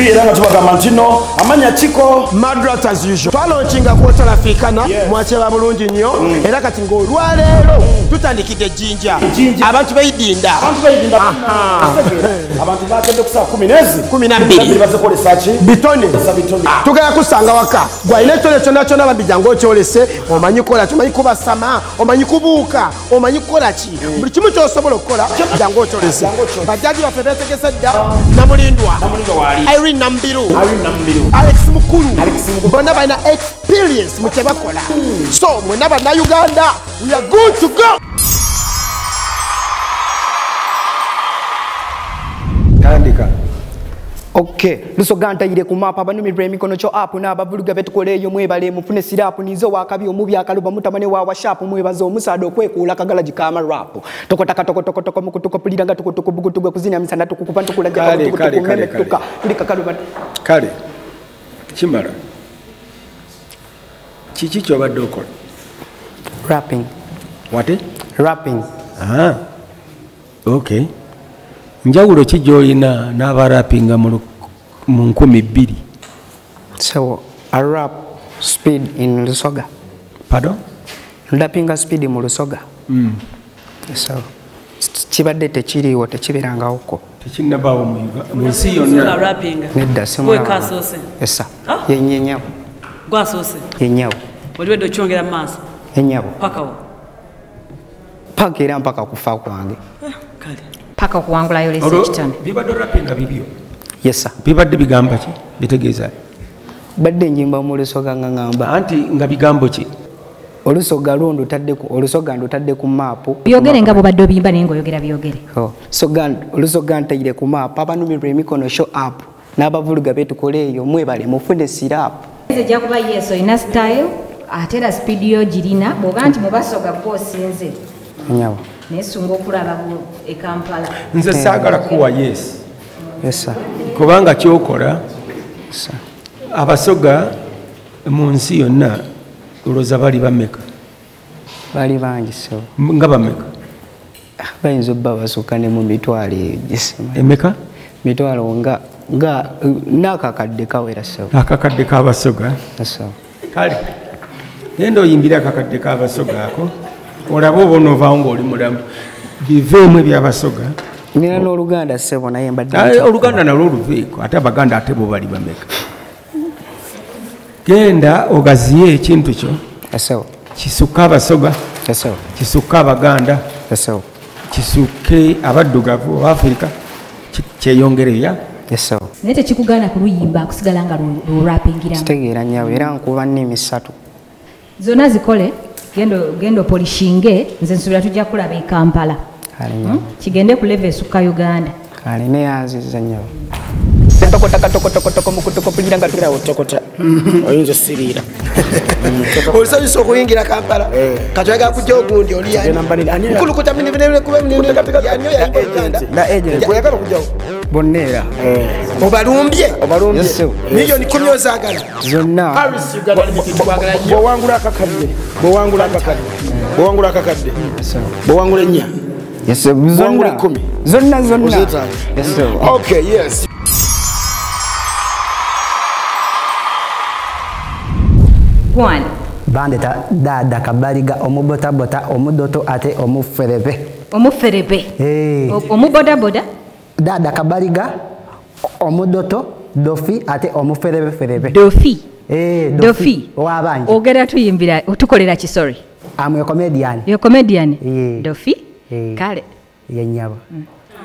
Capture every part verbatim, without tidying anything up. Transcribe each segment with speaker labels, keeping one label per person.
Speaker 1: era nga tubagamba nti no amanya kiko
Speaker 2: Madras as usual. Twalaunching Quarter Africana mwacheba bulungi nnyo era kati ng'olwaleero tutandikidde Jinja. Abantu bayidinda.
Speaker 1: Abantu bayidinda. Abantu bakedde ku saa kumi n'ezi
Speaker 2: kumi na bbiri
Speaker 1: bazekolesa ki
Speaker 2: bitone tugenda kusanga waka gwalina ekitone kyonna kyonna babijja ng'okyolese omanyi kukola ki omanyi kubasama omanyi kubuuka omanyi kukola ki buli kimu ky'osobola okukola jja ng'okyolese bajjaji baffe beetegese dda Namulindwa Irene Nambiru Alex Mukulu bonna balina experience mu kye bakola so mwenna bannayuganda we are good to go.
Speaker 1: Tandika.
Speaker 3: Okay, lusoga ntayire ku mapa banumirwa emikono kyo app n'abavuluga betukoleeyo mwebale mufune sirapu nizo wakabi omubi akaluba mutamane wa washapu mwebaza omusaada okwekuula kagala jikama rap tokotaka tokotoko toko mukutuko puliranga tukutuko bugutugo kuzina misana tukukupa tukula jaka tukutuko meme tuka tulika kaluba
Speaker 4: kale kimala chichi kyo badde okola
Speaker 3: rapping
Speaker 4: what
Speaker 3: rapping
Speaker 4: ah okay njawulo kijolina n'abarapinga mu nkumi bbiri.
Speaker 3: So I rap speed in Lusoga.
Speaker 4: Pardon?
Speaker 3: Rappinga speed mu Lusoga.
Speaker 4: Mm.
Speaker 3: So kibadde tekiriwo tekiberanga uko.
Speaker 4: Tekinnabaawo mu nsi yonna.
Speaker 5: Rappinga.
Speaker 3: Nedda simu.
Speaker 5: Gwe kasose.
Speaker 3: Essa. Yenyenyawo.
Speaker 5: Gwasose.
Speaker 3: Yenyawo.
Speaker 5: Oliwedde okyongera mu maaso.
Speaker 3: Yenyawo.
Speaker 5: Pakawo.
Speaker 3: Paka era mpaka kufa kwange.
Speaker 5: Kale.
Speaker 6: Paka kuwangula yolese kitano.
Speaker 4: Bibadde rappinga bibyo.
Speaker 3: Yes sir.
Speaker 4: Bibadde bigamba ki? Bitegeeza.
Speaker 3: Badde njimba mu Lusoga nga ngamba.
Speaker 4: Anti nga bigambo ki?
Speaker 3: Olusoga lundo tadde ku Olusoga ndo tadde ku mapu.
Speaker 6: Byogere nga bobadde obimba nengo yogera byogere.
Speaker 3: Oh. Soga Olusoga ntayire ku mapu abanumirwa emikono show up. N'abavuluga betukoleeyo mwebale mufune sirapu.
Speaker 6: Nze jja kuba yeso ina style atera speed yo girina boga nti mubasoga kosinze.
Speaker 3: Nyawo.
Speaker 6: Nesunga okulaba bu e Kampala.
Speaker 4: Nze saagala kuwa yes.
Speaker 3: Yes sir.
Speaker 4: Kubanga kyokola
Speaker 3: sir.
Speaker 4: Abasoga mu nsi yonna uloza bali bameka.
Speaker 3: Bali bangi so.
Speaker 4: Nga bameka.
Speaker 3: Bayinza obba basukka ne mu mitwalo gisema.
Speaker 4: Emeka?
Speaker 3: Mitwalo nga nga nakakadde kawera so.
Speaker 4: Akakadde k'abasoga.
Speaker 3: So.
Speaker 4: Kale. Nendo oyimbira akakadde k'abasoga ako. Olaba obono vaango oli mulamu. Biveemu eby'abasoga.
Speaker 3: Nina n'Oluganda sebo naye mbadde.
Speaker 4: Ah, Oluganda nalwo oluveeko ate Abaganda ate bo bali bameka. Genda ogaziye ekintu kyo.
Speaker 3: Eso.
Speaker 4: Kisukka abasoga.
Speaker 3: Eso.
Speaker 4: Kisukka Abaganda.
Speaker 3: Eso.
Speaker 4: Kisukke abaddugavu Afrika. Kyeyongereya.
Speaker 3: Eso.
Speaker 6: Naye tekikugaana kuluyimba kusigala nga lurapingira.
Speaker 3: Kitegeera nyawe era nkuba nnimi ssatu.
Speaker 6: Zonna zikole gendo gendo polishinge nze nsubira tujja kulaba e Kampala. Hmm? Kigende ku level esukka Uganda.
Speaker 3: Kale ne yanziza nyawe. Tokota tokota tokota mukutuko puliranga tulawo tokota.
Speaker 2: Oyinza sirira. Olisabisa okuyingira Kampala. Katwaga kujja ogundi oli yani. Kulukuta mini bine kuba mini yanyo ya Uganda.
Speaker 3: Na agent.
Speaker 2: Kuyagala kujja.
Speaker 3: Bonnera.
Speaker 2: Obalumbye.
Speaker 3: Obalumbye.
Speaker 2: Milioni kumi ozagala.
Speaker 3: Zonna.
Speaker 2: Paris Uganda litwagala nnyo. Bw'owangula akakadde. Bw'owangula akakadde. Bw'owangula akakadde. Bw'owangula ennya.
Speaker 3: Yes, zonna. Zonna zonna. Yes.
Speaker 2: Okay, yes.
Speaker 6: One.
Speaker 7: Bandeta dada kabaliga omubota bota omudoto ate omuferebe.
Speaker 6: Omuferebe.
Speaker 7: Hey.
Speaker 6: Omuboda boda.
Speaker 7: Dada kabaliga omudoto dofi ate omuferebe ferebe.
Speaker 6: Dofi.
Speaker 7: Eh,
Speaker 6: dofi. Dofi.
Speaker 7: Wabanje.
Speaker 6: Ogera tuyimbira tukolera ki sorry.
Speaker 7: I'm a comedian.
Speaker 6: You're a comedian.
Speaker 7: Yeah.
Speaker 6: Dofi.
Speaker 7: Yeah.
Speaker 6: Kale.
Speaker 7: Yenyaba. Mm.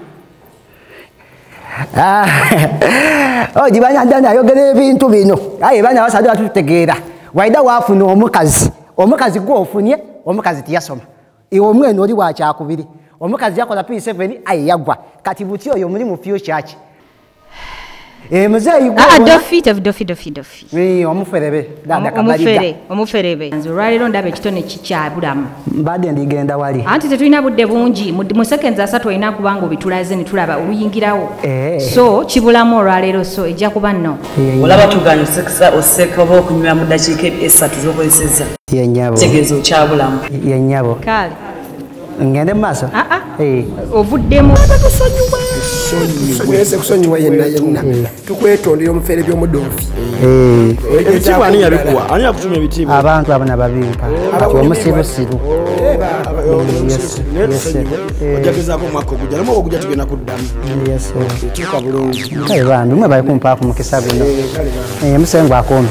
Speaker 7: Ah. Oh, jibanya ndana yogere ebintu bino. Aye bana basadu atutegeera. Waida wafuna omukazi. Omukazi gwo ofunye, omukazi tiyasoma. Iwe omwene oli wakyakubiri. Omukazi yakola P seven aye yagwa. Kati buti oyo muri mu future ki. Eh muzeyi gwo.
Speaker 6: Ah dofi dofi dofi dofi.
Speaker 7: Eh omuferebe dada kabaliga.
Speaker 6: Omufere, omuferebe. Nzo ralero ndabe kitone kikyabulamu.
Speaker 7: Mbadde ndigenda wali.
Speaker 6: Anti tetulina budde bungi mu seconds asatu olina kubanga obitulaze ne tulaba oluyingirawo.
Speaker 7: Eh.
Speaker 6: So kibulamu olwaleero so ejja kuba nno.
Speaker 5: Olaba tuganya osekisa oseka oba okunywa mu ddakiika esatu z'okozesezza.
Speaker 7: Yenyabo.
Speaker 5: Tegeeza okyabulamu.
Speaker 7: Yenyabo.
Speaker 6: Kale.
Speaker 7: Ngende mu maaso?
Speaker 6: Ah ah.
Speaker 7: Eh.
Speaker 6: Ovuddemu. Abatusonyiwa.
Speaker 2: mwese kusonyiwa yenna yenna tukwetondera omufere by'omudoofi
Speaker 1: ebitiibwa ani yabikuwa ani yakutumya ebitiibwa
Speaker 7: abantu abona babimpa ati omusirusiru
Speaker 1: ojagezaako omwaka ogujja namu ogujja tugenda kuddamu tuuka bulungi
Speaker 7: kale bambi mwe bali kumpaako mukisa guno musengu akoome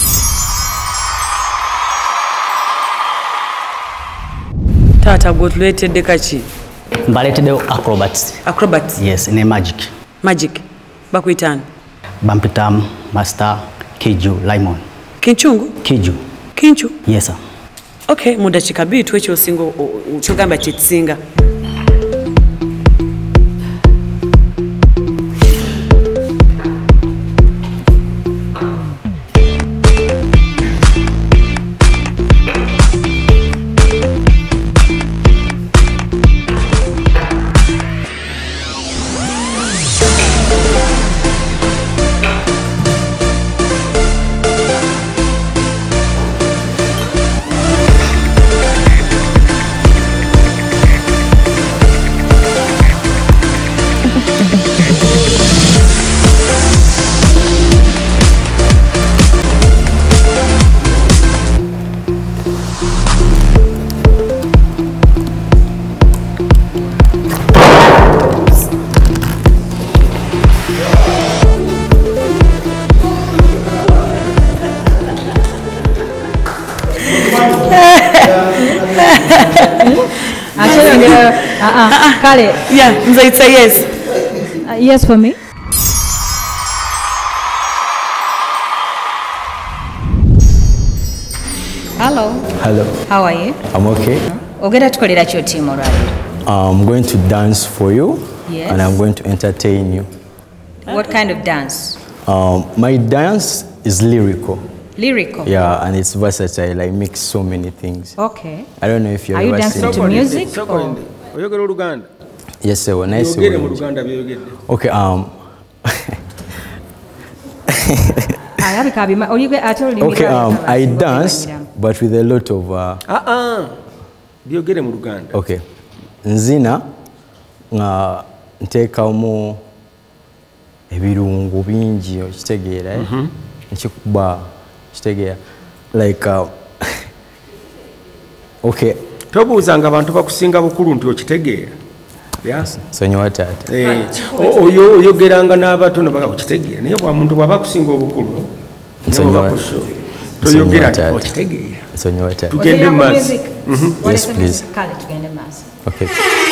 Speaker 5: taata gwe tuleetedde kaki
Speaker 8: mbaleeteddewo acrobats
Speaker 5: acrobats
Speaker 8: yes ne magic
Speaker 5: magic bakuyitaani
Speaker 8: bampitamu master kiju limon
Speaker 5: kinchungu
Speaker 8: kiju
Speaker 5: kinchu
Speaker 8: yes sir
Speaker 5: okay mu dakiika bbiri tuwe kyosinga kyogamba kyekisinga
Speaker 6: Uh-uh. Kale.
Speaker 5: Yeah, it's a yes.
Speaker 6: Uh, yes for me. Hello.
Speaker 9: Hello.
Speaker 6: How are you?
Speaker 9: I'm okay.
Speaker 6: Ogenda tukolera kyo team olwaliro.
Speaker 9: I'm going to dance for you.
Speaker 6: Yes.
Speaker 9: And I'm going to entertain you.
Speaker 6: What kind of dance?
Speaker 9: Um, my dance is lyrical.
Speaker 6: Lyrical?
Speaker 9: Yeah, and it's versatile. I mix so many things.
Speaker 6: Okay.
Speaker 9: I don't know if you've
Speaker 6: Are you
Speaker 9: ever
Speaker 6: dancing
Speaker 9: seen
Speaker 6: to music? Or?
Speaker 4: oyogera oluganda
Speaker 9: yes sir nice
Speaker 4: oyogere mu luganda byogedde
Speaker 9: okay um okay um I dance but with a lot of uh
Speaker 4: ah ah byogere mu luganda
Speaker 9: okay nzina nga nteekamu ebirungo bingi okitegeera eh nkikuba kitegeera like uh, okay tobuuzanga abantu bakusinga bukulu nti okitegeera sonyiwa taata oyo oyogeranga n'abatono bakakitegeera naye bwa muntu bwaba kusinga obukulu toyogera okitegeera sonyiwa taata tugende mu maaso yes please okay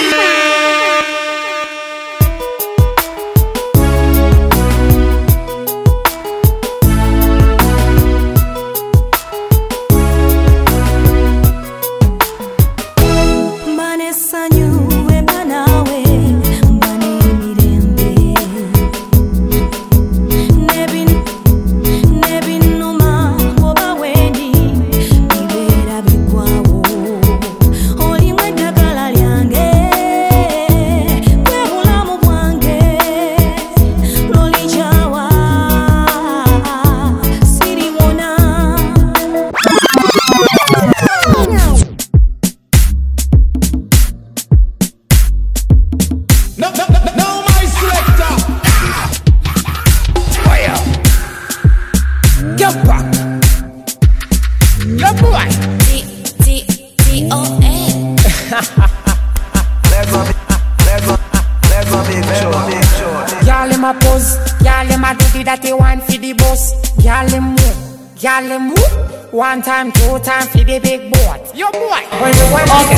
Speaker 10: One time, two time for the big boy. Yo boy.
Speaker 5: Okay.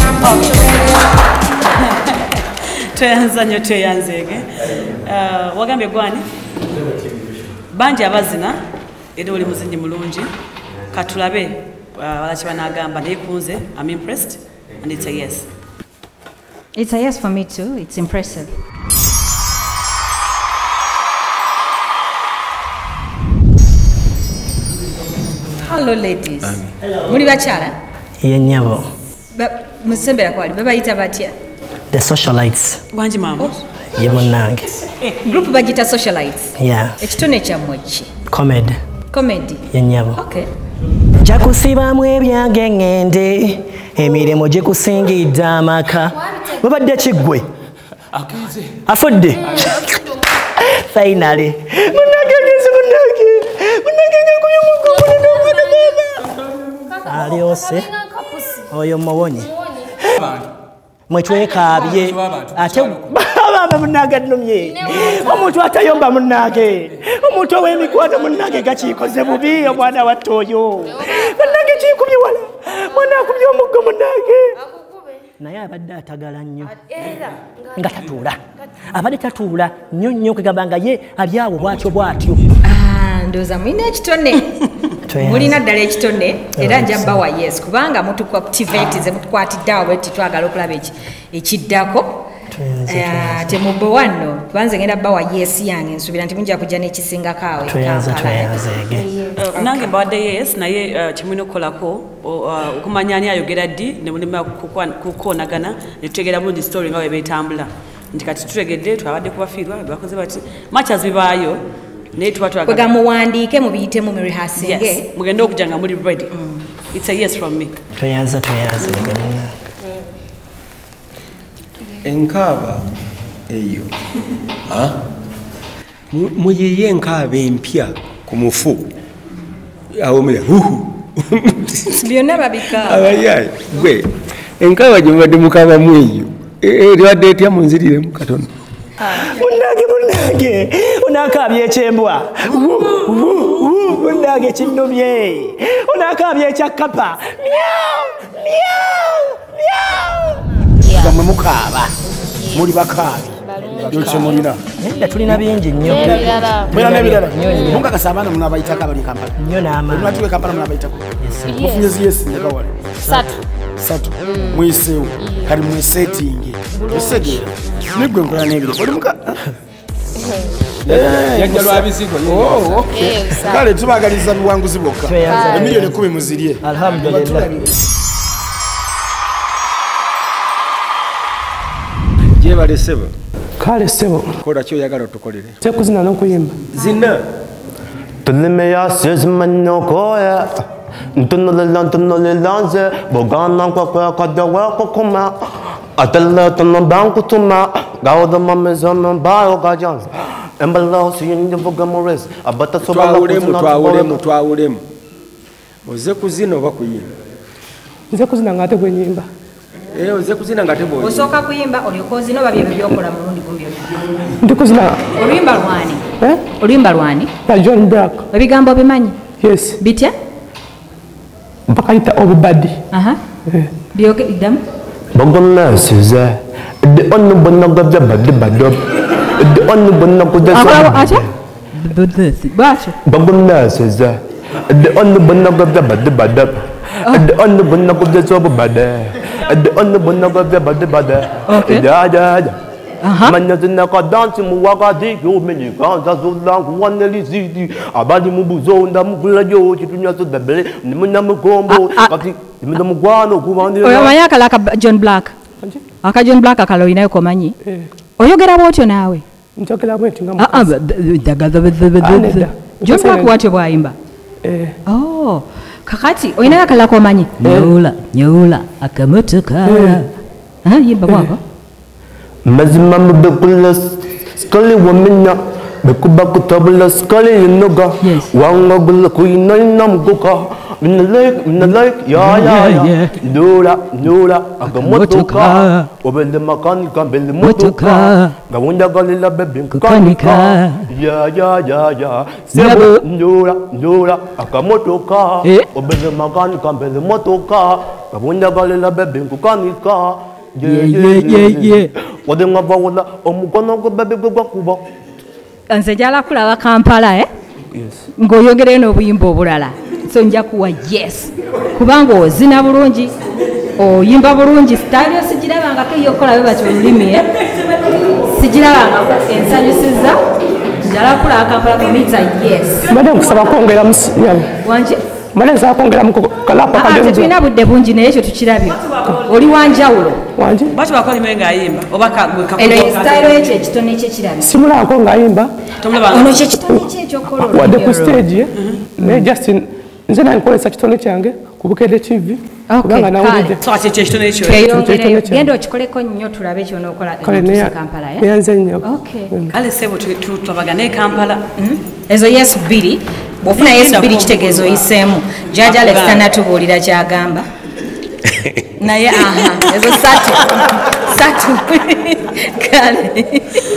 Speaker 5: Tuyanza nyo tuyanzege. Uh, wagambye gwani? Banji abazina era oli muzinyi mulungi. Katulabe walachi banagamba nekunze. I'm impressed and it's a yes.
Speaker 6: It's a yes for me too. It's impressive. Hello ladies. Muri bachala?
Speaker 8: Yenyabo.
Speaker 6: Musembera kwali babayita batya?
Speaker 8: The socialites.
Speaker 5: Wanji mama.
Speaker 8: Yemunange.
Speaker 6: Group bagita socialites.
Speaker 8: Yeah.
Speaker 6: Ekitone kya mwechi.
Speaker 8: Comedy.
Speaker 6: Comedy.
Speaker 8: Yenyabo.
Speaker 6: Okay.
Speaker 8: Jakusiba mwe byange ngende emiremo gye kusingidde amaka. Babadde kiggwe. Akize. Afudde. finally munange ngezi munange munange ngakuyo mugombo n'omwana mama aliose oyo muwonye mwetwekabye ate baba munange nnumye omuntu atayomba munange omuntu ow'emikwano munange gakikoze bubi omwana watte oyo munange kikubye wala mwana akubye omuggo munange naye abadde atagala nnyo nga tatuula abadde tatuula nnyo nnyo kwegamba nga ye abyawo bwatyo bwatyo
Speaker 6: ndowooza mulina ekitone mulina ddala ekitone era nja bbawa yes kubanga mutuku activate ze mutukwatiddeawo bwe titwagala okulaba ekiddako temubbe wanno kubanze ngenda bbawa yes yange nsuubira nti mujja kujja n'ekisingako awo
Speaker 5: nange mbawadde yes naye kimulina okukolako okumanya ani ayogera ddi ne mulima kukoonagana ne tutegera bulungi story nga bwe beetambula nti kati tutegedde twabadde kubafiirwa bakoze bati machas bibaayo naye tuba twagala
Speaker 6: kwega muwandiike mubiyitemu mu rehearsinge
Speaker 5: mugende okujja nga muli ready it's a yes from me
Speaker 8: tweyanza tweyanza
Speaker 9: enkaaba eyo muyiye enkaaba empya ku mufu awo mule huhu
Speaker 6: byonna babikaaba
Speaker 9: abayayi gwe enkaaba gye mubadde mukaabamu eyo eribadde etya munziriremu katono
Speaker 8: munange munange onakaabya ekyembwa munange kinnumye onakaabya ekyakapa
Speaker 2: gamwe mukaaba muli bakaabi yokye mulina
Speaker 8: enda tulina bingi nnyo
Speaker 2: mulina n'ebirala mungakasa abaana munabayitako abali kampala
Speaker 8: nnyo n'amaanyi
Speaker 2: lunatuwe kampala munabayitako mufunye ziyesi negawale
Speaker 11: satu
Speaker 2: satu muyiseewo kali mwesetinge esegeera nigwe nkola n'ebiro oli muka
Speaker 9: yajja lwabizigo
Speaker 2: kale tubagaliza buwanguzi bwokka emiliyoni ekumi muzirye
Speaker 8: alhamdulillah
Speaker 9: jebale sebo
Speaker 2: kale sebo
Speaker 9: kola kyoyagala otukolere
Speaker 2: tekuzina n'okuyimba
Speaker 9: zina
Speaker 12: Tulimeya sizimanokoya Ntunolela ntunolelanze Bogana kwa kwa kadawa kwa kuma Atala tunobanku tuma Gauda mameza mambayo gajanza Embala siyindi vuga mores Abata sobala
Speaker 9: twawulemu twawulemu twawulemu oze kuzina oba kuyimba
Speaker 2: nze kuzina ngate kwenyimba
Speaker 9: eh oze kuzina ngate boy
Speaker 6: osooka kuyimba olyoka ozina oba byebyo byokola mulundi gumbyo
Speaker 2: ndi kuzina
Speaker 6: oluyimba lwani
Speaker 2: eh
Speaker 6: oluyimba lwani
Speaker 2: ya John Black
Speaker 6: ebigambo bimanyi
Speaker 2: yes
Speaker 6: bitya
Speaker 2: mpaka ita obubadi
Speaker 6: aha byoke idam
Speaker 12: Bogana size The only one of the bad bad The only one of the
Speaker 6: acha bacho
Speaker 12: Bogana size The only one of the bad bad The only one of the so bad The only one of the bad bad Ja ja ja Manya zina ka dance mu waka di yo meni kanza zola kuwane lizidi abali mubuzonda mugula yo chitunya so debele nimuna mugombo kati nimuna mugwano kubandira
Speaker 6: oyo mayaka laka John Black aka John Black akalo inayo komanyi oyogera bwotyo nawe
Speaker 2: njogera bwetyo
Speaker 6: ngam ah John Black watyo bwayimba eh oh kakati oyina yakala komanyi nyola nyola akamotoka ah yimba kwako
Speaker 12: Mazima mbekula skali wamina bekuba kutabula skali yinoga wanga gula kuina ina mguka mina like mina like ya ya ya nura nura agamotoka obende makanika bende motoka gawunda galila bebe mekanika ya ya ya ya sebo nura nura agamotoka obende makanika bende motoka gawunda galila bebe mekanika yeah yeah yeah yeah wade ngava wala omukono go bebe gwa kuba
Speaker 6: anze jala kulaba Kampala eh
Speaker 12: yes
Speaker 6: ngoyogere no buyimbo obulala so nja kuwa yes kubanga ozina bulungi oyimba bulungi style sijirabanga ke yokola beba cyo lulimi eh sijirabanga ensanyusiza jala kulaba Kampala komita yes
Speaker 2: madam kusaba kwongera musiyani
Speaker 6: wanje
Speaker 2: Mane za kwongera muko kalapa
Speaker 6: kale nzo. Tuina budde bungi naye ekyo tukirabye. Oli wanjawulo.
Speaker 2: Wanje.
Speaker 5: Bati bakoli menga ayimba obaka gwe
Speaker 6: kakoko. Eno style ekyo ekitone ekyo kirabye.
Speaker 2: Simula ko ngayimba.
Speaker 5: Tomulaba.
Speaker 6: Ono ekyo ekitone ekyo ekyo kololo.
Speaker 2: Wade ku stage eh. Ne Justin nze na nkolesa kitone kyange
Speaker 12: Kubukede T V.
Speaker 6: Okay,
Speaker 12: nawulidde.
Speaker 5: So ati ekitone ekyo.
Speaker 6: Keyongereyo. Genda okikoleko nnyo tulabe kyonookola
Speaker 12: ne
Speaker 6: Kampala.
Speaker 12: Neyanze nnyo.
Speaker 6: Okay.
Speaker 5: Kale sebo tulabagane Kampala.
Speaker 6: Ezo yes bbiri. Bw'ofuna yes bbiri kitegeeza oyiseemu. Jjajja Alex tannatubuulira kyagamba. Naye aha, ezo satu. Satu. Kale.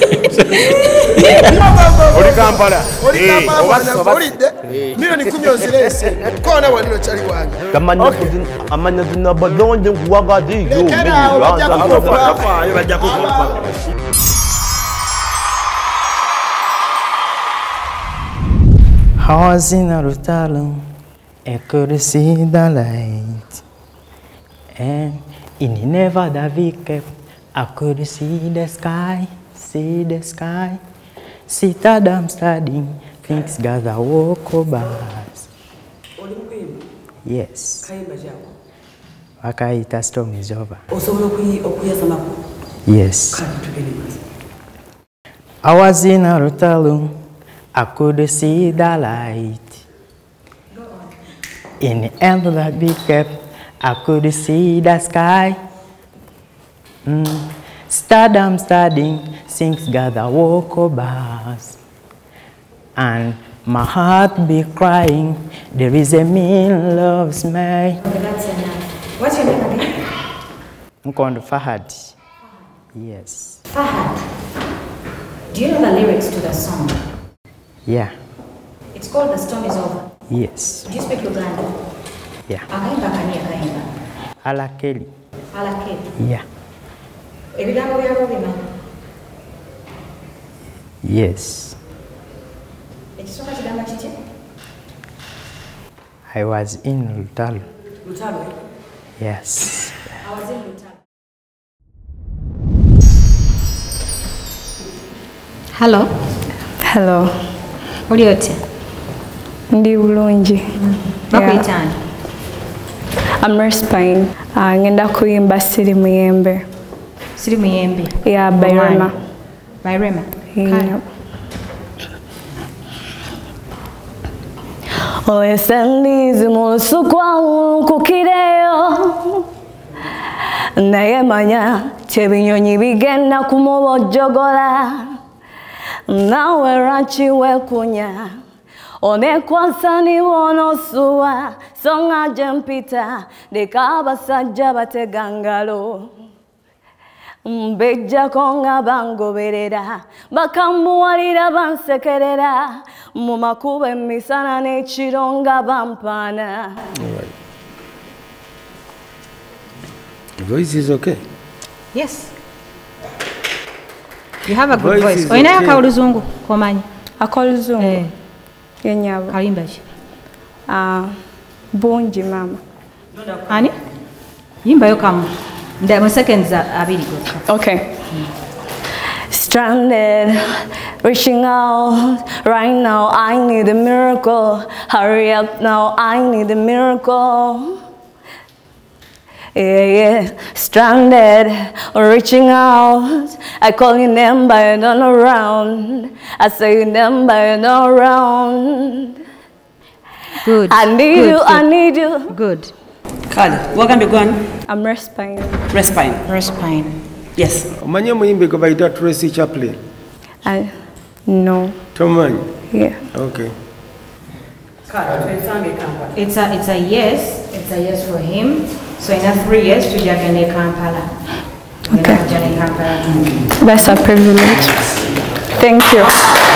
Speaker 2: Oli Kampala. Oli Kampala. Olidde. Milioni kumi ozirese. Tukona wanino kyali wange.
Speaker 12: Kamanya kudin amanya dina balonje kuwagadi yo.
Speaker 2: Lekera bajja kufa. Ayo bajja kufa.
Speaker 11: I was in a Rutalo, I could see the light. And in Nevada Vic, I could see the sky, see the sky. Sit down studying, things gather walk over. Yes. Wakaita storm is over. Yes. I was in a Rutalo, I could see the light. In the end of that big cap, I could see the sky. Mm. Stardom studying, things gather walk bars. And my heart be crying, there is a mean loves me.
Speaker 6: Okay, that's enough. What's your name again?
Speaker 11: I'm called Fahad. Yes.
Speaker 6: Fahad. Do you know the lyrics to the song?
Speaker 11: Yeah.
Speaker 6: It's called The Storm Is Over.
Speaker 11: Yes.
Speaker 6: Do you speak Uganda?
Speaker 11: Yeah.
Speaker 6: Akaimba kani akaimba?
Speaker 11: Ala Kelly.
Speaker 6: Ala Kelly.
Speaker 11: Yeah.
Speaker 6: Ebigambo byabo bimanyi?
Speaker 11: Yes.
Speaker 6: Ekisooka kigamba kitya?
Speaker 11: I was in Lutalo.
Speaker 5: Lutalo?
Speaker 11: Yes.
Speaker 6: I was in Lutalo. Hello.
Speaker 13: Hello.
Speaker 6: Oli otya?
Speaker 13: Ndi bulungi.
Speaker 6: Bakuyitani?
Speaker 13: I'm Respine. Uh, ngenda kuyimba Siri Muyembe.
Speaker 6: Siri Muyembe?
Speaker 13: Yeah, by Rema.
Speaker 6: By Rema?
Speaker 13: Yeah. Olesendizi mulusukwa kukireyo naye manya tebinyonyi bigenda kumubojjogola nawe lwaki wekunya onekwasa niwonosuwa songa gye mpita ndeka abasajja batega ngalo mbejjako nga bangoberera bakambuwalira bansekerera mu makubo emisana n'ekiro nga bampaana.
Speaker 9: The voice is okay.
Speaker 6: Yes. You have a good
Speaker 9: Voice
Speaker 6: voice.
Speaker 9: is
Speaker 6: Oyinayo
Speaker 9: okay.
Speaker 6: akaluzungu komanyi?
Speaker 13: Akaluzungu?
Speaker 6: Eh.
Speaker 13: Yenyabo.
Speaker 6: Kalimba ki?
Speaker 13: Ah, bungi mama.
Speaker 6: Ani? Yimbayo kamu. Nda mu seconds abiri gokka.
Speaker 13: Okay. Stranded, reaching out. Right now, I need a miracle. Hurry up now, I need a miracle. Yeah, yeah. Stranded, reaching out. I call your name, but you're not around. I say your name, but you're not around.
Speaker 6: Good.
Speaker 13: I need
Speaker 6: Good,
Speaker 13: you,
Speaker 6: good.
Speaker 13: I need you.
Speaker 6: Good.
Speaker 5: Kale, wagambye gwani?
Speaker 13: I'm Respine.
Speaker 5: Respine.
Speaker 6: Respine.
Speaker 5: Yes.
Speaker 9: Omanyi omuyimbi gwe bayita Tracy Chaplin?
Speaker 13: I, no.
Speaker 9: Tomanyi?
Speaker 13: Yeah.
Speaker 9: Okay.
Speaker 6: It's a, it's a yes. It's a yes for him. So in a three years, tujja genda e Kampala.
Speaker 13: Okay.
Speaker 6: Kampala.
Speaker 13: That's a privilege. Thank you.